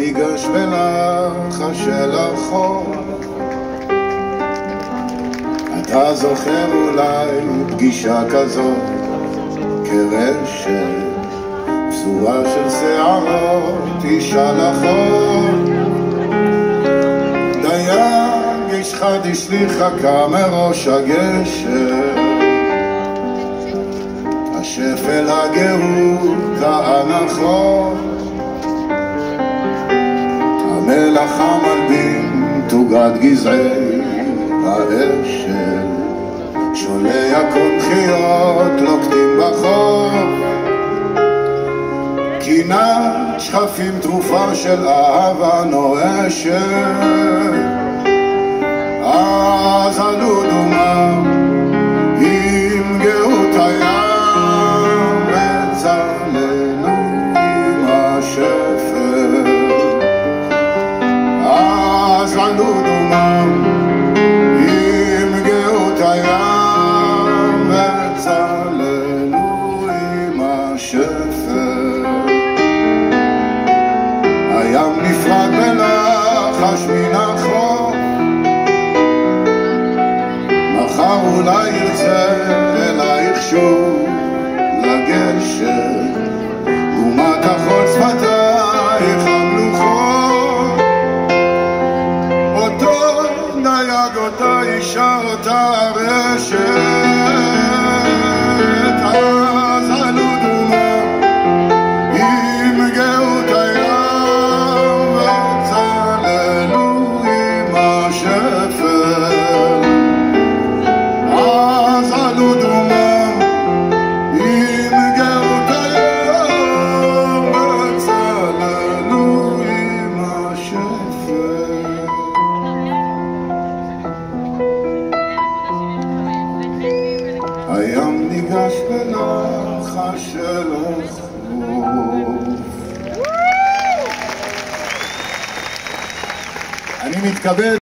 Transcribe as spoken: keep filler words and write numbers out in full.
ניגש בלחש של החור. אתה זוכר אולי פגישה כזאת כרשת פזורה של שערות, אישה לחור. דייג איש חד השליך חכה מראש הגשר, השפל הגאות האנחות. המלח המלבין תוגת גזעי האשל, שולי הקונכיות לוקטים בחור. קינת שכפים תרופה של אהבה נואשת, אז עלו דומה עם גאות הים וצללו עם השפל. אז עלו דומה עם גאות הים וצללו עם השפל. הים נפרד בלחש מן החוף, מחר אולי ירצה אלייך שוב לגשת, גומת החול שפתייך המלוכות. אותו דייג, אותה אישה, אותה רשת, אז עלו דומה עם גאות הים וצללו עם השפל. אז עלו דומה עם גאות הים וצללו עם השפל. הים ניגש בלחש של החוף. אני מתכבד